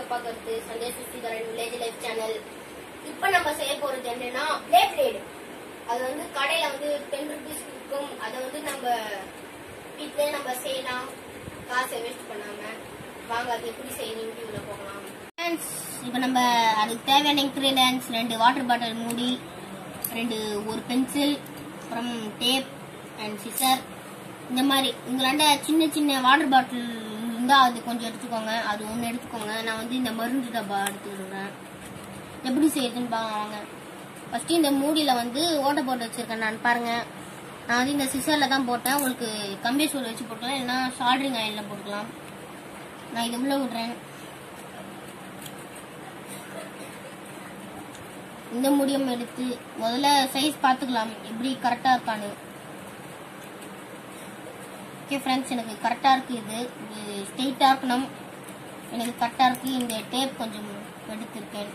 பார்க்கறது Sandesh Susthikaran village life channel. இப்போ நம்ம செய்ய போறது என்னன்னா பிளேட். அது வந்து கடையில வந்து 10 rupees இருக்கும். அதை வந்து நம்ம வீட்டிலே நம்ம செய்யலாம், காசை வேஸ்ட் பண்ணாம. வாங்க அது எப்படி செய்யணும் வீடியோல போகலாம். இப்போ நம்ம அதுக்கு தேவையான இன்கிரீடியன்ஸ் 2 வாட்டர் பாட்டில் மூடி, ஒரு பென்சில், அப்புறம் டேப் அண்ட் சிசர். இந்த மாதிரி உங்களாண்ட சின்ன சின்ன வாட்டர் பாட்டில் இருந்தா அது கொஞ்சம் எடுத்துக்கோங்க. அது ஒன்று எடுத்துக்கோங்க. நான் வந்து இந்த மருந்து டப்பா எடுத்துக்கிறேன். எப்படி செய்யுதுன்னு வாங்க. ஃபர்ஸ்ட் இந்த மூடியில வந்து ஓட்டை போட்டு வச்சிருக்கேன் நான். பாருங்க, நான் வந்து இந்த சிசர்ல தான் போட்டேன். உங்களுக்கு கம்பி சூடு வச்சு போட்டலாம், இல்லைன்னா சால்ட்ரிங் ஆயில்ல போட்டுக்கலாம். நான் இது உள்ள விடுறேன். இந்த மூடியம் எடுத்து முதல்ல சைஸ் பார்த்துக்கலாம் எப்படி கரெக்டா இருக்கான்னு. ஓகே ஃப்ரெண்ட்ஸ், எனக்கு கரெக்டா இருக்கு. இது ஸ்ட்ரெயிட்டா இருக்கணும். எனக்கு கரெக்டா இருக்கு. இந்த டேப் கொஞ்சம் எடுத்திருக்கேன்.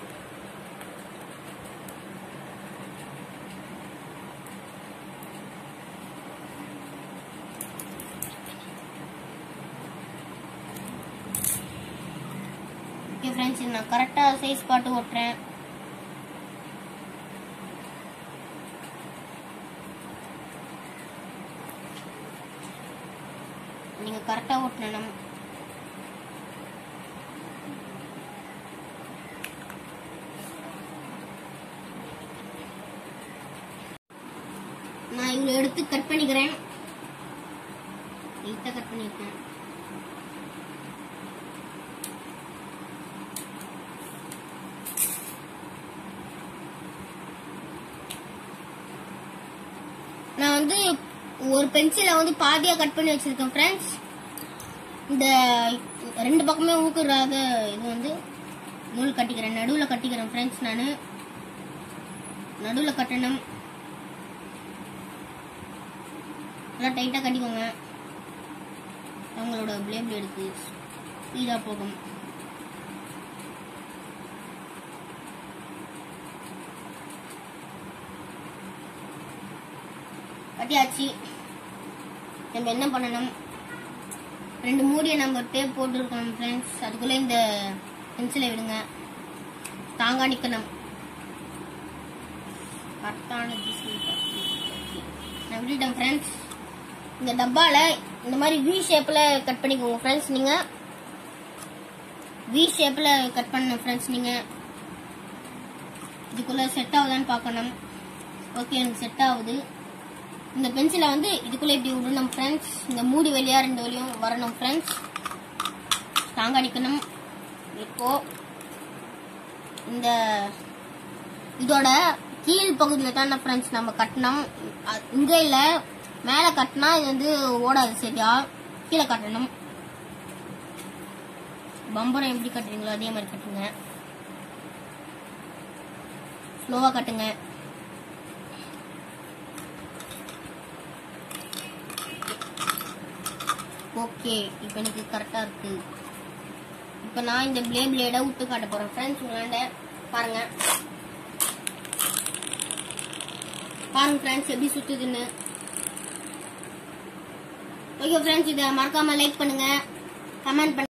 ஓகே ஃப்ரெண்ட்ஸ், நான் கரெக்டா சைஸ் பார்த்து ஓட்டுறேன். நீங்க கரெக்டா ஓட்டணும். நான் இங்க எடுத்து கட் பண்ணிக்கிறேன். நீட்டா கட் பண்ணிருக்கேன். நான் வந்து ஒரு பென்சிலை வந்து பாதியா கட் பண்ணி வச்சிருக்கேன் ஃப்ரெண்ட்ஸ். இந்த 2 பக்கமே ஊக்குறாத இது வந்து நூல் கட்டிக்கிறேன். நடுவில் கட்டிக்கிறேன் ஃப்ரெண்ட்ஸ். நான் நடுவில் கட்டணும். நல்லா டைட்டா கட்டிக்கோங்க. அவங்களோட பிளேட் எடுத்து ஸ்பீடா போகும். கட்டியாச்சு. நம்ம என்ன பண்ணணும், 2 மூடியை நம்ம டேப் போட்டுருக்கோம் ஃப்ரெண்ட்ஸ். அதுக்குள்ள இந்த பென்சிலை விடுங்க. தாங்கா நிக்கணும். கரெக்டான நான் விட்டுட்டேன் ஃப்ரெண்ட்ஸ். இந்த டப்பால இந்த மாதிரி வி ஷேப்ல கட் பண்ணிக்கோங்க ஃப்ரெண்ட்ஸ். நீங்க வி ஷேப்ல கட் பண்ணணும் ஃப்ரெண்ட்ஸ். நீங்க இதுக்குள்ள செட் ஆகுதான்னு பார்க்கணும். ஓகே, எனக்கு செட் ஆகுது. இந்த பென்சிலை வந்து இதுக்குள்ள இப்படி விடணும் ஃப்ரெண்ட்ஸ். இந்த மூடி வெளியா 2 வழியும் வரணும் ஃப்ரெண்ட்ஸ். தாங்க அடிக்கணும். இப்போ இந்த இதோட கீழ் பகுதியில தான் ஃப்ரெண்ட்ஸ் நம்ம கட்டணும். இங்க இல்ல, மேல கட்டினா இது வந்து ஓடாது. சரியா, கீழே கட்டணும். பம்பரம் எப்படி கட்டுறீங்களோ அதே மாதிரி கட்டுங்க. ஸ்லோவா கட்டுங்க. ஓகே, இப்போ எனக்கு கரெக்டா இருக்கு. இப்போ நான் இந்த பிளேடை விட்டு காட்ட போறேன் ஃப்ரெண்ட்ஸ். உங்களாண்ட பாருங்க ஃப்ரெண்ட்ஸ் எப்படி சுத்துதுன்னு. ஓகே ஃப்ரெண்ட்ஸ், இதை மறக்காம லைக் பண்ணுங்க, கமெண்ட் பண்ணுங்க.